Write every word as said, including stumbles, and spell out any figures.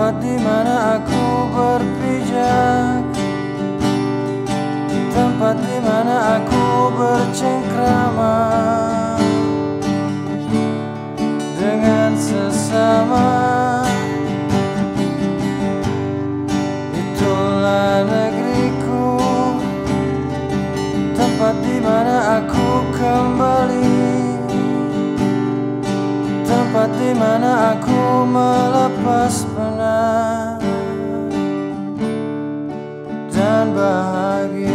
tempat di mana aku berpijak, tempat di mana aku bercengkrama dengan sesama. Itulah negeriku, tempat di mana aku kembali, tempat di mana aku melepas penat dan bahagia.